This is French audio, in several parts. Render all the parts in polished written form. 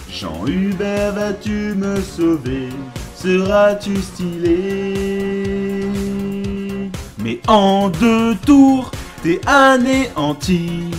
Jean-Hubert, vas-tu me sauver? Seras-tu stylé? Mais en 2 tours, t'es anéanti.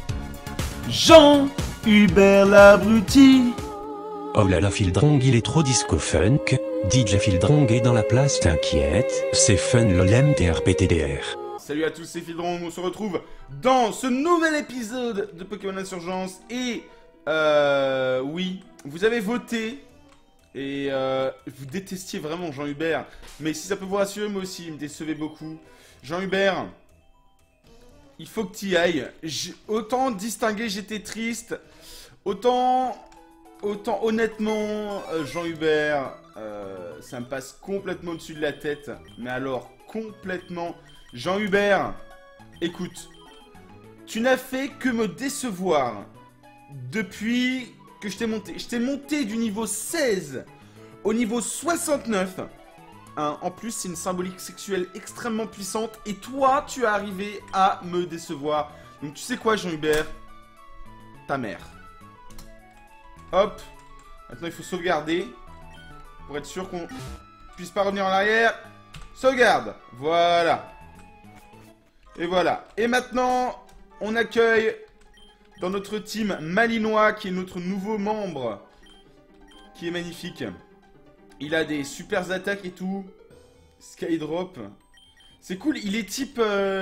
Jean-Hubert l'abruti. Oh là là, Fildrong, il est trop disco funk. DJ Fildrong est dans la place, t'inquiète. C'est fun lol MTRPTDR. Salut à tous, c'est Fildrong, on se retrouve dans ce nouvel épisode de Pokémon Insurgence. Et oui, vous avez voté et vous détestiez vraiment Jean-Hubert. Mais si ça peut vous rassurer, moi aussi, il me décevait beaucoup. Jean-Hubert, il faut que tu y ailles. Autant distinguer, j'étais triste. Autant honnêtement, Jean-Hubert, ça me passe complètement au-dessus de la tête. Mais alors, complètement. Jean-Hubert, écoute, tu n'as fait que me décevoir depuis que je t'ai monté. Je t'ai monté du niveau 16 au niveau 69. Hein, en plus, c'est une symbolique sexuelle extrêmement puissante. Et toi, tu es arrivé à me décevoir. Donc, tu sais quoi, Jean-Hubert? Ta mère. Hop. Maintenant, il faut sauvegarder. Pour être sûr qu'on puisse pas revenir en arrière. Sauvegarde. Voilà. Et voilà. Et maintenant, on accueille dans notre team Malinois, qui est notre nouveau membre. Qui est magnifique. Il a des super attaques et tout. Skydrop. C'est cool. Il est type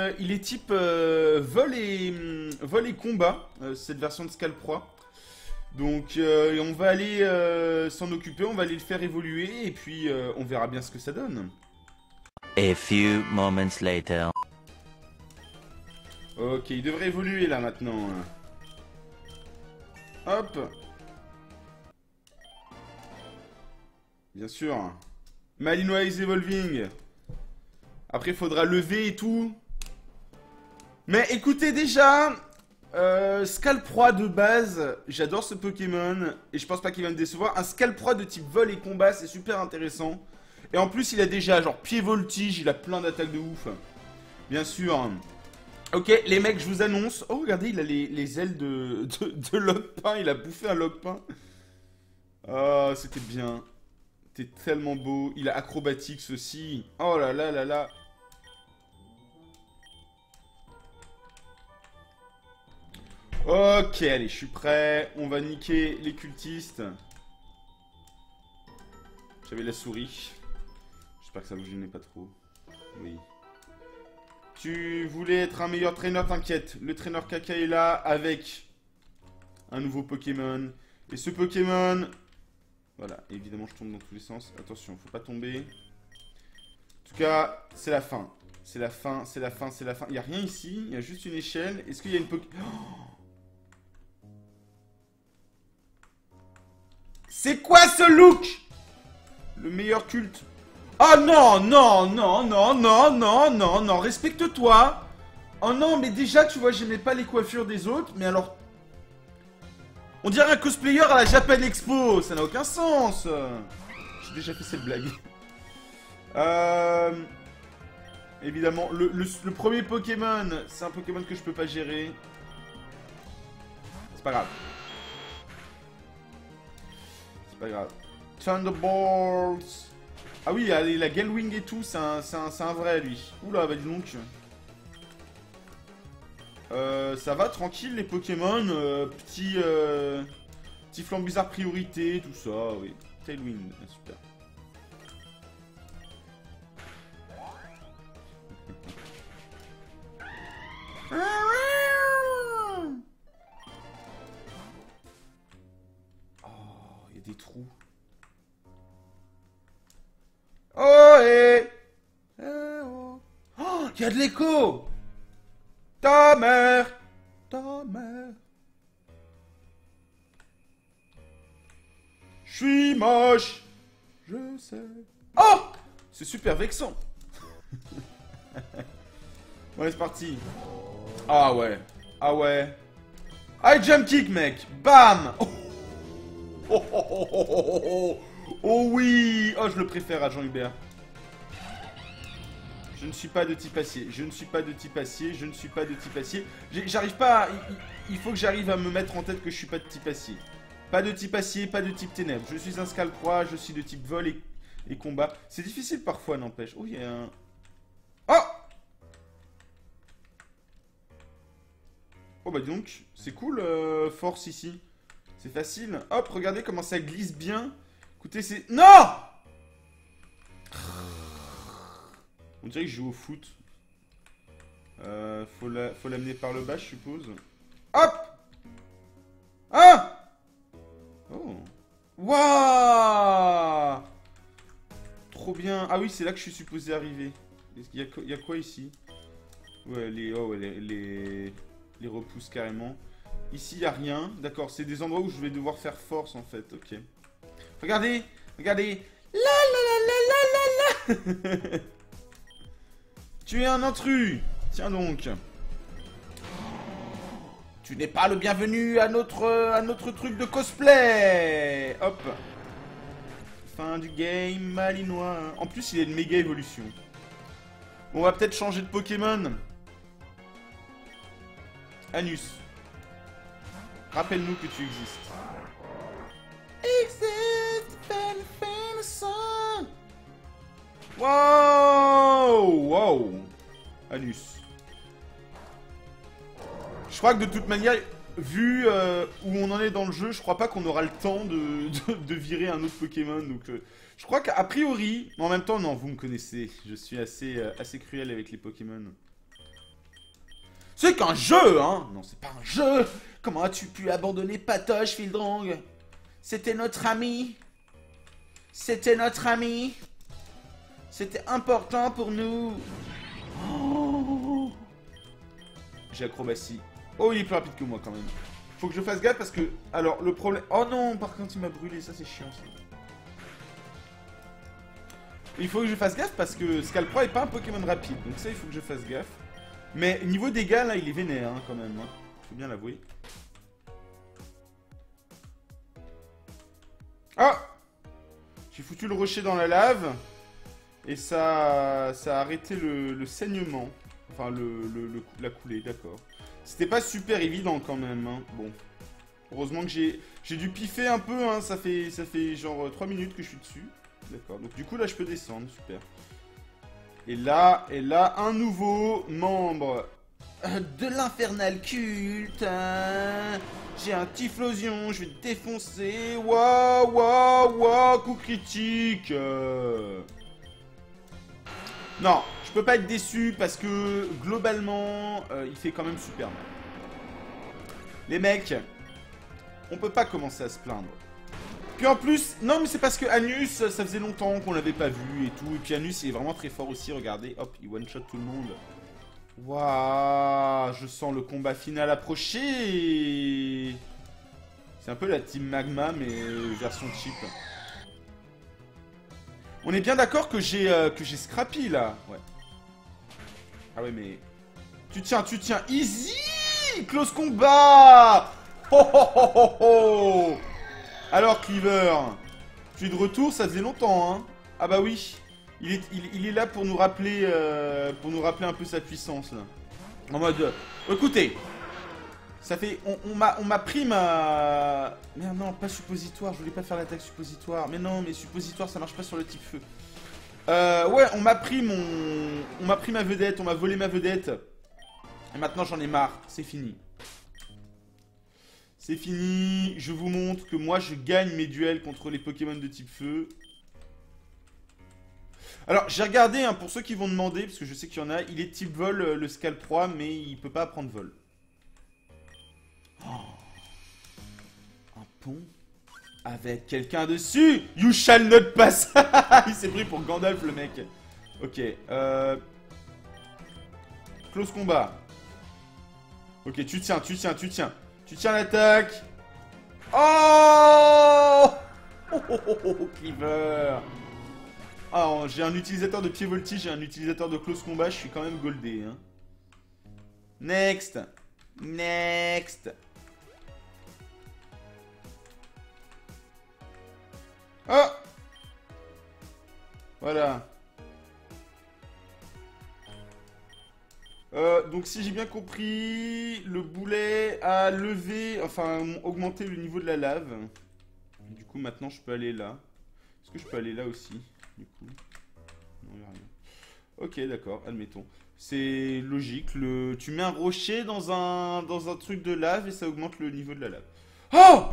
vol et combat. Cette version de Scalproie. Donc on va aller s'en occuper. On va aller le faire évoluer. Et puis on verra bien ce que ça donne. A few moments later. Ok, il devrait évoluer là maintenant. Hop. Bien sûr. Malinois is evolving. Après, il faudra lever et tout. Mais écoutez déjà, Scalproie de base, j'adore ce Pokémon. Et je pense pas qu'il va me décevoir. Un Scalproie de type vol et combat, c'est super intéressant. Et en plus, il a déjà genre pied voltige, il a plein d'attaques de ouf. Bien sûr. Ok, les mecs, je vous annonce. Oh, regardez, il a les ailes de Logpain. Il a bouffé un Logpain. Oh, c'était bien. C'était tellement beau. Il a Acrobatics aussi. Oh là là là là. Ok, allez, je suis prêt. On va niquer les cultistes. J'avais la souris. J'espère que ça vous gênait pas trop. Oui. Tu voulais être un meilleur traîneur, t'inquiète. Le traîneur caca est là avec un nouveau Pokémon. Et ce Pokémon... Voilà, évidemment je tombe dans tous les sens. Attention, faut pas tomber. En tout cas, c'est la fin. C'est la fin, c'est la fin, c'est la fin. Il n'y a rien ici, il y a juste une échelle. Est-ce qu'il y a une Pokémon... Oh, c'est quoi ce look? Le meilleur culte. Oh non, non, non, non, non, non, non, non, respecte-toi. Oh non, mais déjà, tu vois, j'aimais pas les coiffures des autres, mais alors... On dirait un cosplayer à la Japan Expo, ça n'a aucun sens. J'ai déjà fait cette blague. Évidemment, le premier Pokémon, c'est un Pokémon que je peux pas gérer. C'est pas grave. C'est pas grave. Thunderbolts. Ah oui, la Galwing et tout, c'est un vrai, lui. Oula, bah dis donc. Ça va, tranquille, les Pokémon. Petit Flambizarre priorité, tout ça, oui. Tailwind, super. Oh, il y a des trous. Oh, eh oh, il y a de l'écho. Ta mère. Ta mère. Je suis moche. Je sais. Oh, c'est super vexant. Bon, allez, c'est parti. Ah ouais. Ah ouais. Ah, jump kick, mec. Bam. Oh, oh, oh, oh, oh, oh, oh. Oh oui. Oh, je le préfère à Jean-Hubert. Je ne suis pas de type acier. Je ne suis pas de type acier. Je ne suis pas de type acier. J'arrive pas à... Il faut que j'arrive à me mettre en tête que je suis pas de type acier. Pas de type acier, pas de type ténèbres. Je suis un scalproie, je suis de type vol et combat. C'est difficile parfois, n'empêche. Oh, il y a un... Oh! Oh bah donc, c'est cool, force ici. C'est facile. Hop, regardez comment ça glisse bien. Écoutez, c'est... Non! On dirait que je joue au foot. Faut l'amener par le bas, je suppose. Hop! Ah! Oh. Waouh! Trop bien. Ah oui, c'est là que je suis supposé arriver. Il y a quoi ici? Ouais, les repousses carrément. Ici, il n'y a rien. D'accord, c'est des endroits où je vais devoir faire force, en fait. Ok. Regardez! Regardez! La la la la la la. Tu es un intrus! Tiens donc. Tu n'es pas le bienvenu à notre truc de cosplay. Hop. Fin du game, malinois. En plus, il est une méga évolution. Bon, on va peut-être changer de Pokémon. Anus. Rappelle-nous que tu existes. Wow! Wow! Anus. Je crois que de toute manière, vu où on en est dans le jeu, je crois pas qu'on aura le temps de virer un autre Pokémon. Donc, je crois qu'a priori, mais en même temps, non, vous me connaissez. Je suis assez cruel avec les Pokémon. C'est qu'un jeu, hein! Non, c'est pas un jeu! Comment as-tu pu abandonner Patoche, Fildrang? C'était notre ami. C'était notre ami. C'était important pour nous. Oh. J'ai acrobatie. Oh, il est plus rapide que moi quand même. Faut que je fasse gaffe parce que... Alors, le problème... Oh non, par contre, il m'a brûlé. Ça, c'est chiant, ça. Il faut que je fasse gaffe parce que Scalproie est pas un Pokémon rapide. Donc ça, il faut que je fasse gaffe. Mais niveau dégâts, là, il est vénère, hein, quand même. Hein. Faut bien l'avouer. Ah! J'ai foutu le rocher dans la lave. Et ça a arrêté le saignement. Enfin, la coulée, d'accord. C'était pas super évident quand même, hein. Bon. Heureusement que j'ai dû piffer un peu, hein. Ça fait genre 3 minutes que je suis dessus. D'accord. Donc du coup, là, je peux descendre. Super. Et là, un nouveau membre de l'infernal culte. J'ai un Typhlosion, je vais te défoncer. Waouh, waouh, waouh, coup critique. Non, je peux pas être déçu parce que globalement, il fait quand même super mal. Les mecs, on peut pas commencer à se plaindre. Puis en plus, non mais c'est parce que Anus, ça faisait longtemps qu'on l'avait pas vu et tout. Et puis Anus, il est vraiment très fort aussi, regardez. Hop, il one-shot tout le monde. Waouh, je sens le combat final approcher. C'est un peu la team Magma, mais version cheap. On est bien d'accord que j'ai Scrappy, là. Ouais. Ah ouais, mais... Tu tiens. Easy! Close combat! Oh oh oh oh oh! Alors, Cleaver, tu es de retour, ça faisait longtemps, hein? Ah bah oui. Il est là pour nous rappeler un peu sa puissance, là. En mode... écoutez, ça fait... On m'a pris ma... Merde, non, pas suppositoire, je voulais pas faire l'attaque suppositoire. Mais non, mais suppositoire, ça marche pas sur le type feu. Ouais, on m'a pris ma vedette, on m'a volé ma vedette. Et maintenant, j'en ai marre, c'est fini. C'est fini, je vous montre que moi, je gagne mes duels contre les Pokémon de type feu. Alors, j'ai regardé, hein, pour ceux qui vont demander, parce que je sais qu'il y en a, il est type vol, le Scalproie, mais il peut pas apprendre vol. Oh. Un pont avec quelqu'un dessus. You shall not pass. Il s'est pris pour Gandalf, le mec. Ok, close combat. Ok, tu tiens. Tu tiens l'attaque. Oh, Cleaver. Ah, j'ai un utilisateur de pied voltige, j'ai un utilisateur de close combat, je suis quand même goldé. Hein. Next. Oh. Voilà. Donc si j'ai bien compris, le boulet a levé, enfin augmenté le niveau de la lave. Du coup, maintenant, je peux aller là. Est-ce que je peux aller là aussi? Du coup, non, y a rien. Ok, d'accord, admettons. C'est logique. Tu mets un rocher dans un truc de lave et ça augmente le niveau de la lave. Oh!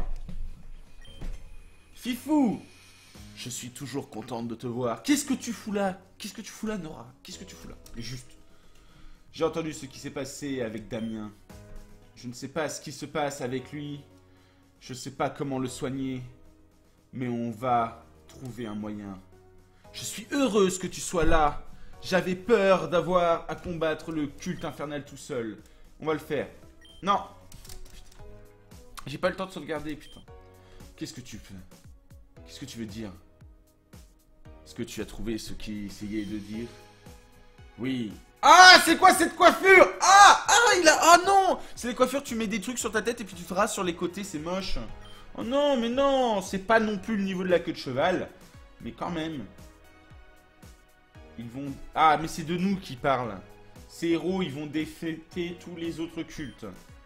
Fifou! Je suis toujours contente de te voir. Qu'est-ce que tu fous là? Qu'est-ce que tu fous là, Nora? Qu'est-ce que tu fous là? Juste. J'ai entendu ce qui s'est passé avec Damien. Je ne sais pas ce qui se passe avec lui. Je ne sais pas comment le soigner. Mais on va trouver un moyen. Je suis heureuse que tu sois là. J'avais peur d'avoir à combattre le culte infernal tout seul. On va le faire. Non. J'ai pas le temps de sauvegarder, putain. Qu'est-ce que tu fais? Qu'est-ce que tu veux dire? Est-ce que tu as trouvé ce qu'il essayait de dire? Oui. Ah, c'est quoi cette coiffure? Ah non! C'est les coiffures, tu mets des trucs sur ta tête et puis tu te rases sur les côtés, c'est moche. Oh non, mais non, c'est pas non plus le niveau de la queue de cheval. Mais quand même. Ils vont... Ah, mais c'est de nous qui parlent. Ces héros, ils vont défêter tous les autres cultes.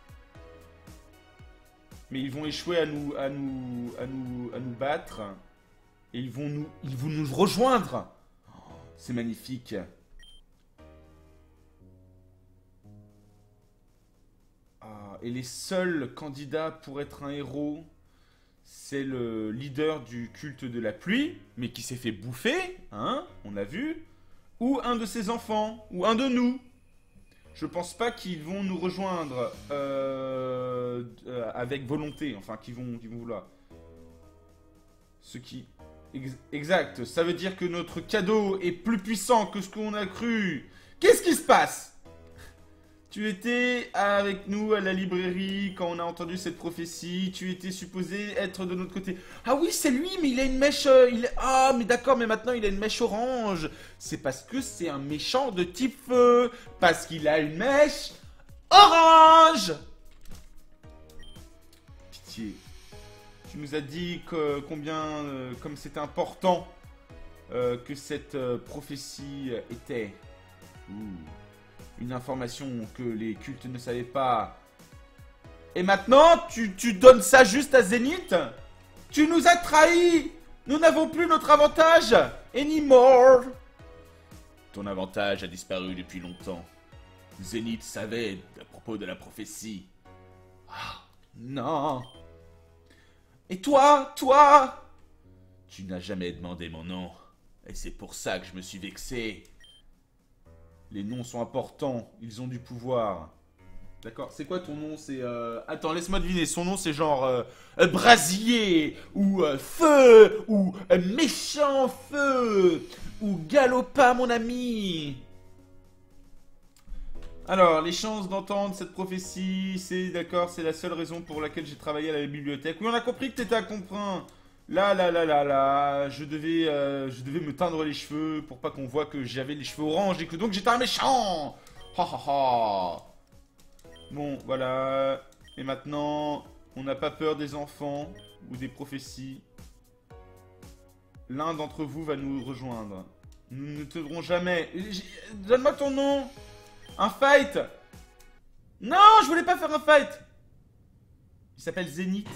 Mais ils vont échouer à nous battre. Et ils vont nous rejoindre. Oh, c'est magnifique. Ah, et les seuls candidats pour être un héros, c'est le leader du culte de la pluie, mais qui s'est fait bouffer, hein, on a vu, ou un de ses enfants, ou un de nous. Je pense pas qu'ils vont nous rejoindre avec volonté, enfin qu'ils vont vouloir. Ce qui... Exact, ça veut dire que notre cadeau est plus puissant que ce qu'on a cru. Qu'est-ce qui se passe? Tu étais avec nous à la librairie quand on a entendu cette prophétie. Tu étais supposé être de notre côté. Ah oui, c'est lui, mais il a une mèche... Ah, mais d'accord, mais maintenant il a une mèche orange. C'est parce que c'est un méchant de type feu. Parce qu'il a une mèche orange. Pitié. Tu nous as dit combien... comme c'était important que cette prophétie était. Ouh. Une information que les cultes ne savaient pas. Et maintenant, tu donnes ça juste à Zénith? Tu nous as trahis. Nous n'avons plus notre avantage. Anymore. Ton avantage a disparu depuis longtemps. Zénith savait à propos de la prophétie. Ah, non. Et toi? Tu n'as jamais demandé mon nom. Et c'est pour ça que je me suis vexé. Les noms sont importants, ils ont du pouvoir. D'accord, c'est quoi ton nom? C'est Attends, laisse-moi deviner, son nom c'est genre Brasier, ou Feu, ou Méchant Feu, ou Galopin mon ami. Alors, les chances d'entendre cette prophétie, c'est d'accord, c'est la seule raison pour laquelle j'ai travaillé à la bibliothèque. Oui, on a compris que t'étais à comprendre. Là, je devais me teindre les cheveux pour pas qu'on voit que j'avais les cheveux orange et que donc j'étais un méchant. Ha ha ha. Bon, voilà. Et maintenant, on n'a pas peur des enfants ou des prophéties. L'un d'entre vous va nous rejoindre. Nous ne t'aiderons jamais. Donne-moi ton nom. Un fight. Non, je voulais pas faire un fight. Il s'appelle Zénith.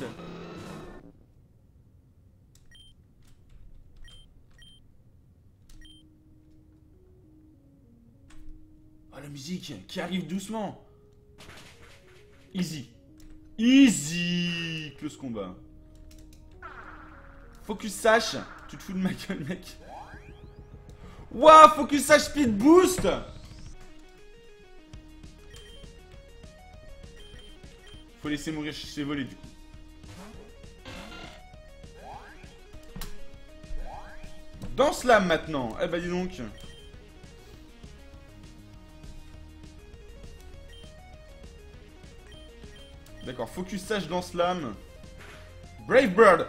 La musique qui arrive doucement. Easy. Easy. Close combat. Focus Sash. Tu te fous de ma gueule, mec. Waouh, Focus Sash Speed Boost. Faut laisser mourir chez volets du coup. Dans Slam maintenant. Eh bah dis donc. D'accord, Focus Sage dans Slam. Brave Bird.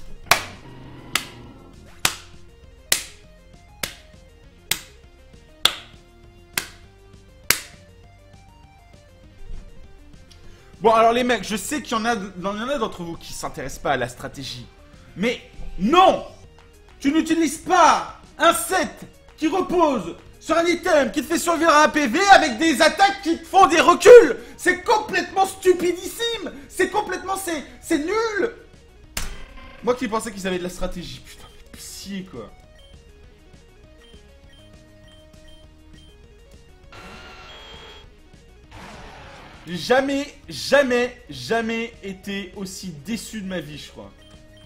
Bon, alors les mecs, je sais qu'il y en a d'entre vous qui s'intéressent pas à la stratégie. Mais non! Tu n'utilises pas un set qui repose sur un item qui te fait survivre à un PV avec des attaques qui te font des reculs. C'est complètement stupidissime. C'est complètement... C'est nul. Moi qui pensais qu'ils avaient de la stratégie. Putain, mais pitié, quoi. J'ai jamais été aussi déçu de ma vie, je crois.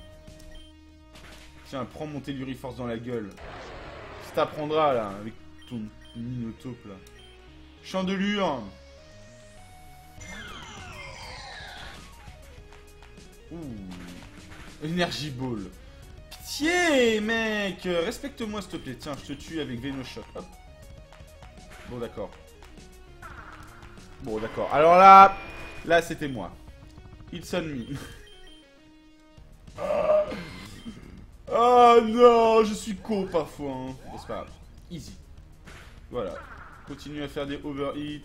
Tiens, prends mon Telluriforce dans la gueule. Ça t'apprendra, là, avec ton Minotape, là. Chandelure. Ouh. Energy Ball. Pitié, mec. Respecte-moi, s'il te plaît. Tiens, je te tue avec Venoshock. Hop. Bon, d'accord. Bon, d'accord. Alors là... Là, c'était moi. It's on me. Oh non, je suis con parfois. Hein. Bon, c'est pas grave. Easy. Voilà. Continue à faire des overhits.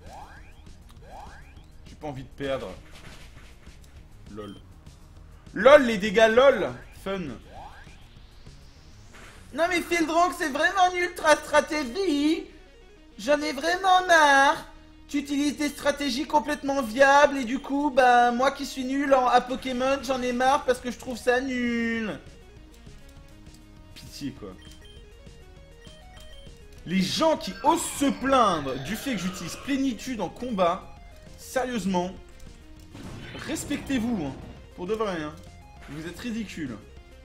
J'ai pas envie de perdre. LOL. LOL, les dégâts, LOL. Fun. Non mais Fildrong, c'est vraiment une ultra stratégie. J'en ai vraiment marre. Tu utilises des stratégies complètement viables et du coup, bah, moi qui suis nul à Pokémon, j'en ai marre parce que je trouve ça nul. Pitié, quoi. Les gens qui osent se plaindre du fait que j'utilise plénitude en combat, sérieusement, respectez-vous, hein, pour de vrai, hein. Vous êtes ridicules.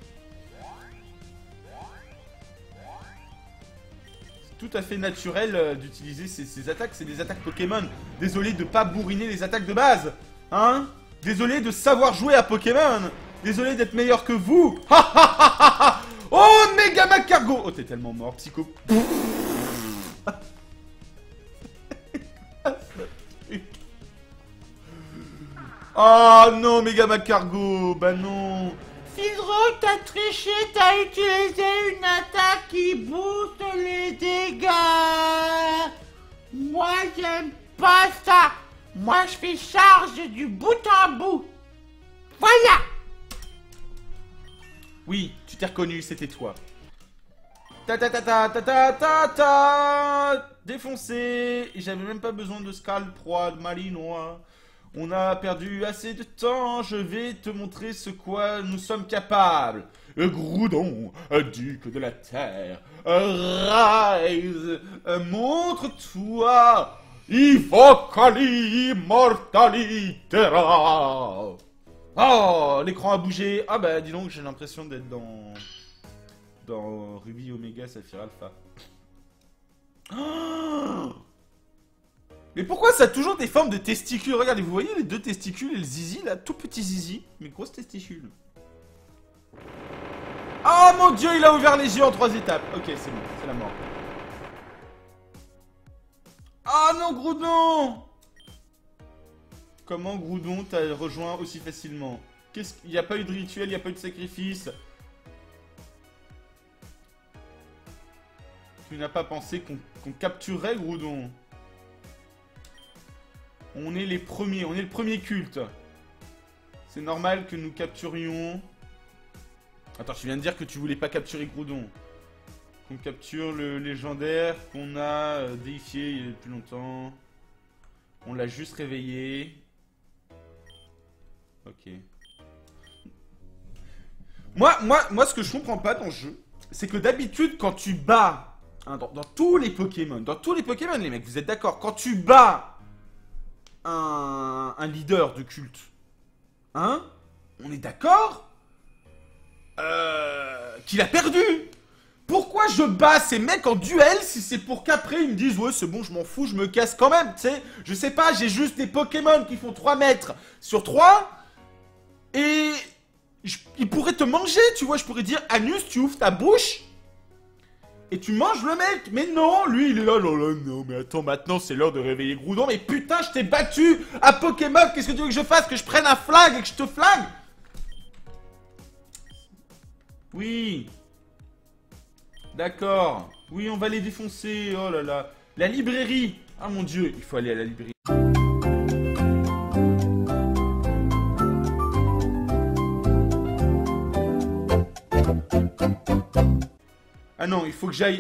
Tout à fait naturel d'utiliser ces attaques, c'est des attaques Pokémon. Désolé de pas bourriner les attaques de base, hein. Désolé de savoir jouer à Pokémon. Désolé d'être meilleur que vous. Oh, Mega Cargo. Oh, t'es tellement mort, psycho. Oh non, Mega Cargo. Bah non. Fildrong, t'as triché, t'as utilisé une attaque qui booste les dégâts. Moi, j'aime pas ça. Moi, je fais charge du bout en bout. Voilà. Oui, tu t'es reconnu, c'était toi. Ta ta ta ta ta ta ta ta. Défoncé. J'avais même pas besoin de Scald Proie de Malinois. On a perdu assez de temps, je vais te montrer ce quoi nous sommes capables. Groudon, duc de la terre, rise, montre-toi, Ivocali immortalitera. Oh, l'écran a bougé. Ah bah dis donc, j'ai l'impression d'être dans Ruby Omega Saphir Alpha. Oh, mais pourquoi ça a toujours des formes de testicules? Regardez, vous voyez les deux testicules et le zizi là, tout petit zizi, mais grosse testicule. Oh mon dieu, il a ouvert les yeux en 3 étapes. Ok, c'est bon, c'est la mort. Ah non, Groudon! Comment Groudon t'a rejoint aussi facilement? Il n'y a pas eu de rituel, il n'y a pas eu de sacrifice. Tu n'as pas pensé qu'on capturerait Groudon? On est les premiers, on est le premier culte. C'est normal que nous capturions... Attends, je viens de dire que tu voulais pas capturer Groudon. Qu'on capture le légendaire qu'on a déifié il y a plus longtemps. On l'a juste réveillé. Ok. Moi, ce que je comprends pas dans le jeu, c'est que d'habitude, quand tu bats... Hein, dans tous les Pokémon, les mecs, vous êtes d'accord? Quand tu bats... Un leader de culte. Hein? On est d'accord? Qu'il a perdu. Pourquoi je bats ces mecs en duel si c'est pour qu'après ils me disent ouais c'est bon je m'en fous, je me casse quand même, tu sais? Je sais pas, j'ai juste des Pokémon qui font 3 mètres sur 3 et ils pourraient te manger, tu vois, je pourrais dire Anus, tu ouvres ta bouche et tu manges le mec. Mais non, lui il est là, non mais attends, maintenant c'est l'heure de réveiller Groudon. Mais putain, je t'ai battu à Pokémon, qu'est-ce que tu veux que je fasse? Que je prenne un flag et que je te flag? Oui. D'accord. Oui, on va les défoncer, oh là là. La librairie. Ah mon dieu, il faut aller à la librairie. Ah non, il faut que j'aille...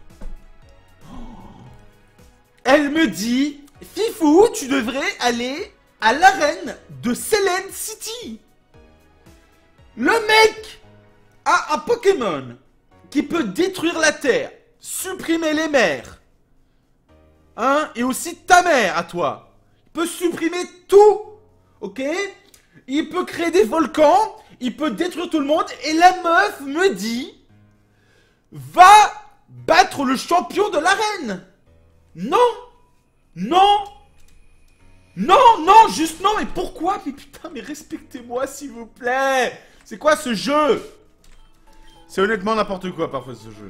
Elle me dit... Fifou, tu devrais aller à l'arène de Selene City. Le mec a un Pokémon qui peut détruire la Terre, supprimer les mers, hein, et aussi ta mère à toi. Il peut supprimer tout, ok? Il peut créer des volcans, il peut détruire tout le monde, et la meuf me dit, va battre le champion de l'arène. Non, non, non, non, juste non, mais pourquoi? Mais putain, mais respectez-moi s'il vous plaît. C'est quoi ce jeu? C'est honnêtement n'importe quoi parfois ce jeu.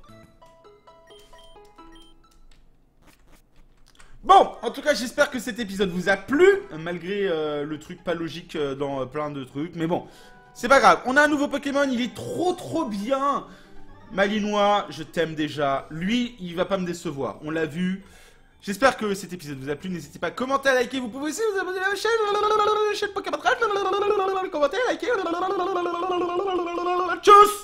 Bon, en tout cas, j'espère que cet épisode vous a plu, malgré le truc pas logique dans plein de trucs. Mais bon, c'est pas grave. On a un nouveau Pokémon, il est trop bien. Malinois, je t'aime déjà. Lui, il va pas me décevoir. On l'a vu. J'espère que cet épisode vous a plu. N'hésitez pas à commenter, à liker. Vous pouvez aussi vous abonner à la chaîne Pokémon. Commenter, liker. Tchuss.